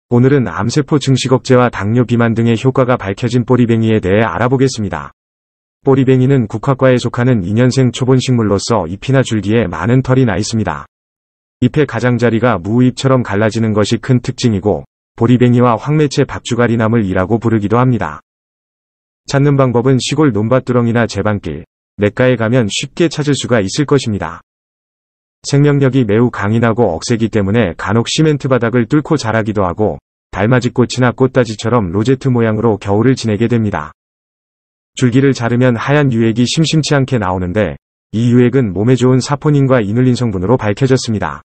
오늘은 암세포 증식 억제와 당뇨 비만 등의 효과가 밝혀진 보리뱅이에 대해 알아보겠습니다. 보리뱅이는 국화과에 속하는 2년생 초본식물로서 잎이나 줄기에 많은 털이 나 있습니다. 잎의 가장자리가 무잎처럼 갈라지는 것이 큰 특징이고 보리뱅이와 황매채 박주가리나물이라고 부르기도 합니다. 찾는 방법은 시골 논밭두렁이나 제반길, 냇가에 가면 쉽게 찾을 수가 있을 것입니다. 생명력이 매우 강인하고 억세기 때문에 간혹 시멘트 바닥을 뚫고 자라기도 하고 달맞이꽃이나 꽃다지처럼 로제트 모양으로 겨울을 지내게 됩니다. 줄기를 자르면 하얀 유액이 심심치 않게 나오는데 이 유액은 몸에 좋은 사포닌과 이눌린 성분으로 밝혀졌습니다.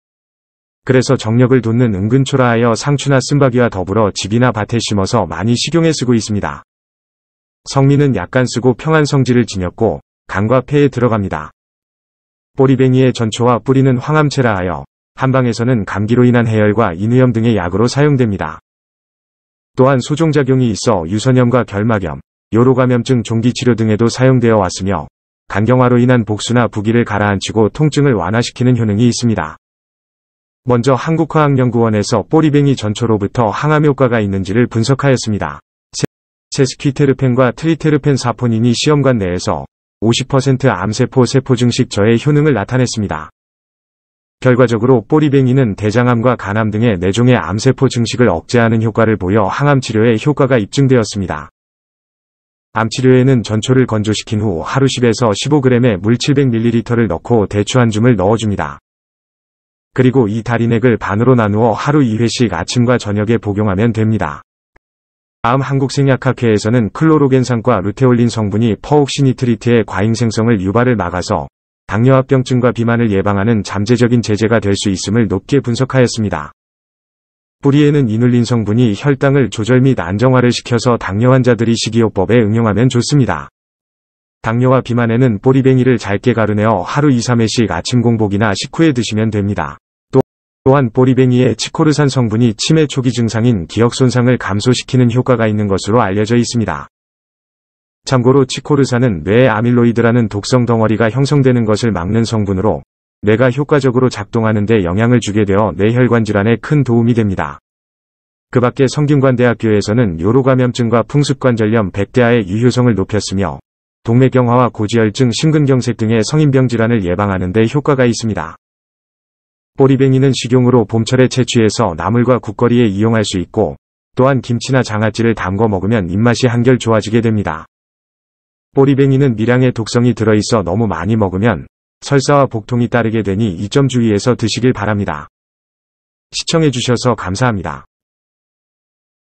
그래서 정력을 돋는 은근초라하여 상추나 쓴바귀와 더불어 집이나 밭에 심어서 많이 식용에 쓰고 있습니다. 성미는 약간 쓰고 평한 성질을 지녔고 간과 폐에 들어갑니다. 보리뱅이의 전초와 뿌리는 황암채라 하여 한방에서는 감기로 인한 해열과 인후염 등의 약으로 사용됩니다. 또한 소종작용이 있어 유선염과 결막염, 요로감염증 종기치료 등에도 사용되어 왔으며 간경화로 인한 복수나 부기를 가라앉히고 통증을 완화시키는 효능이 있습니다. 먼저 한국화학연구원에서 보리뱅이 전초로부터 항암 효과가 있는지를 분석하였습니다. 세스퀴테르펜과 트리테르펜 사포닌이 시험관 내에서 50% 암세포 세포 증식 저해 효능을 나타냈습니다. 결과적으로 보리뱅이는 대장암과 간암 등의 내종의 암세포 증식을 억제하는 효과를 보여 항암 치료에 효과가 입증되었습니다. 암치료에는 전초를 건조시킨 후 하루 10에서 15g의 물 700ml를 넣고 대추 한 줌을 넣어줍니다. 그리고 이 달인액을 반으로 나누어 하루 2회씩 아침과 저녁에 복용하면 됩니다. 다음 한국생약학회에서는 클로로겐산과 루테올린 성분이 퍼옥시니트리트의 과잉 생성을 유발을 막아서 당뇨합병증과 비만을 예방하는 잠재적인 제재가 될 수 있음을 높게 분석하였습니다. 뿌리에는 이눌린 성분이 혈당을 조절 및 안정화를 시켜서 당뇨 환자들이 식이요법에 응용하면 좋습니다. 당뇨와 비만에는 보리뱅이를 잘게 가루내어 하루 2-3회씩 아침 공복이나 식후에 드시면 됩니다. 또한 보리뱅이의 치코르산 성분이 치매 초기 증상인 기억 손상을 감소시키는 효과가 있는 것으로 알려져 있습니다. 참고로 치코르산은 뇌에 아밀로이드라는 독성 덩어리가 형성되는 것을 막는 성분으로 뇌가 효과적으로 작동하는 데 영향을 주게 되어 뇌혈관 질환에 큰 도움이 됩니다. 그 밖에 성균관대학교에서는 요로감염증과 풍습관절염, 백대아의 유효성을 높였으며 동맥경화와 고지혈증, 심근경색 등의 성인병 질환을 예방하는 데 효과가 있습니다. 보리뱅이는 식용으로 봄철에 채취해서 나물과 국거리에 이용할 수 있고 또한 김치나 장아찌를 담궈 먹으면 입맛이 한결 좋아지게 됩니다. 보리뱅이는 미량의 독성이 들어있어 너무 많이 먹으면 설사와 복통이 따르게 되니 이 점 주의해서 드시길 바랍니다. 시청해주셔서 감사합니다.